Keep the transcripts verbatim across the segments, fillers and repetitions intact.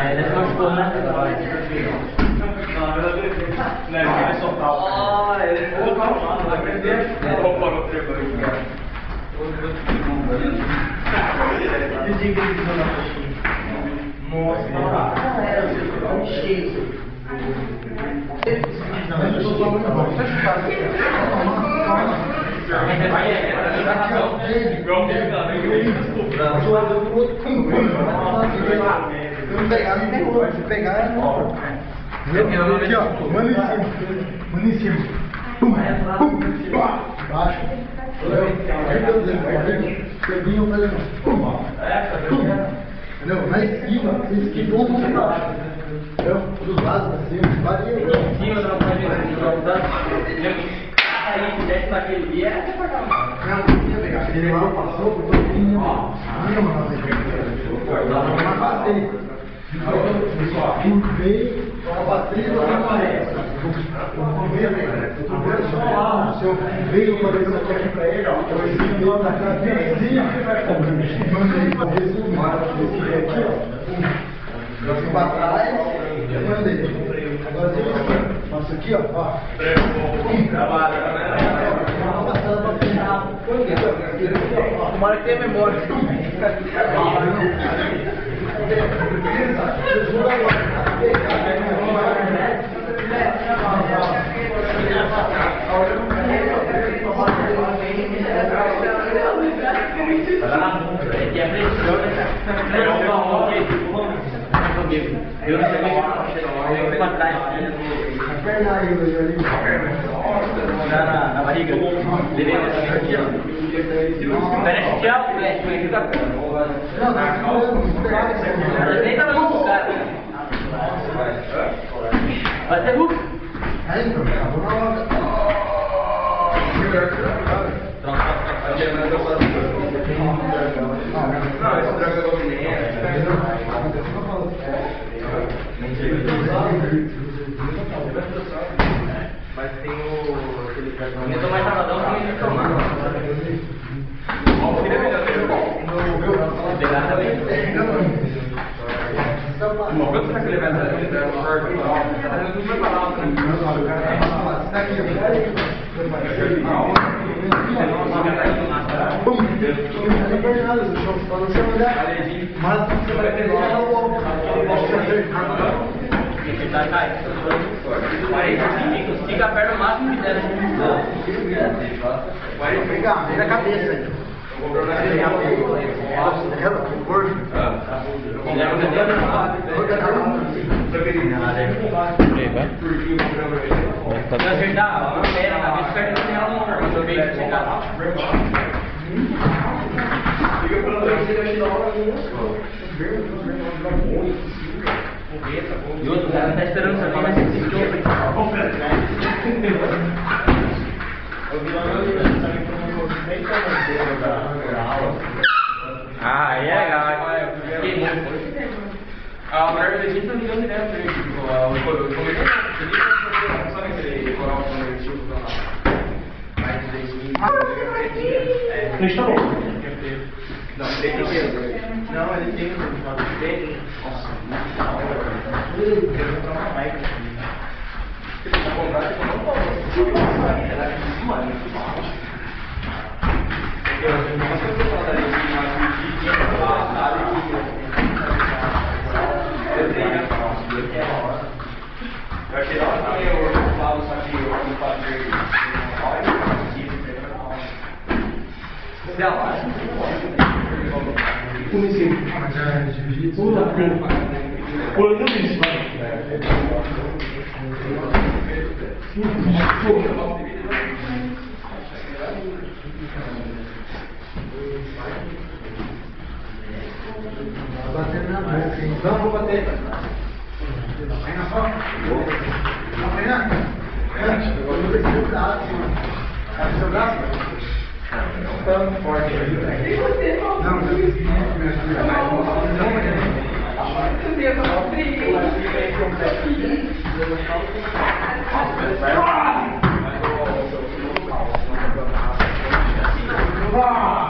Aí ele se machucou, né? Não, ele vai soprar o cara. Ah, ele vai calma, vai aprender. Vou pôr o trevo aqui, cara. Que dia que ele pisou na coxinha? Nossa, tá cheio. Não, mas eu tô falando bom. Não pegar, não tem como. Se pegar, é bom. Aqui, ó. Manda em cima. Manda em cima. Pum, pum, pá. Baixa. Peguinho, fazendo. Pum, pum. Entendeu? Lá em cima, você esquivou o pra baixo. Entendeu? Dos lados, assim, varia. Em cima da aí, desce naquele dia, é pra cá. Não, não ia pegar. Ele lá passou por todo mundo. Não ia mandar você. Não passei. Um veio, só passei e não aparece. O seu veio para isso aqui para ele, ó. Eu ensinei na cabecinha. Mandei o resultado desse aqui, ó. Eu fui para trás, eu mandei. Agora tem isso aqui. Nossa, aqui, ó. Ó. Tomara que tenha memória. Eu não sei pra trás na, na barriga. Beleza? Aqui, ó. Parece tchau, né? Mas nem tava no cara. Vai ser Hulk. Aí, meu, acabou na hora. Não, esse dragão é dominante. Mas tem o... Eu tô mais travadão que ele tomar. Eu queria melhor ter o bom. Pegar também. Bom, quando será que ele vai dar? Ele vai dar um não vai falar, né? Tá aqui, ó. Pum! Não tem nada, só não chama dela. Mas você vai ter que dar o ombro. Tá, cai. quarenta centímetros, estica a perna o máximo que der. Vai pegar, vem na cabeça aí. Ela, que gordo. Leva o dedo na mão. Vai acertar a perna, a cabeça, vai acertar a mão, mas eu vejo que chegar. Liga pela torcida, vai te dar uma hora. E outro cara tá esperando também, mas você se quebra. Eu vi lá no meu também que eu não nem como da aula. Ah, aí é legal. A mulher da gente não ligou direto pra ele. Eu comecei a só naquele decorar o convertido pra lá. Mas daí. Deixa bom. Não, ele tem. Não, ele tem. Tem. Nossa, muito da hora. Eu quero comprar uma Maicon. Se você comprar, você não pode. Ela é muito mais, muito baixo. Eu não sei se eu falaria de mais de dia, sabe? Eu tenho a próxima. Eu achei da hora que eu falo, só que eu não fazer sei lá. Comecei. Mas é dividido. Pula, pula. Pula tudo isso, vai. Vai bater na boca, hein? Não, vou bater. Vai na foto. Vai na foto. Eu vou ter que jogar assim. Vai jogar? Tão forte aí. Não, eu esqueci de me ajudar.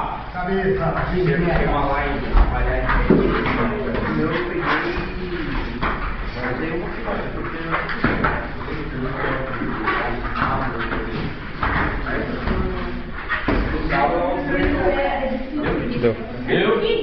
Cabeça, uma live, eu peguei Deu. Eu?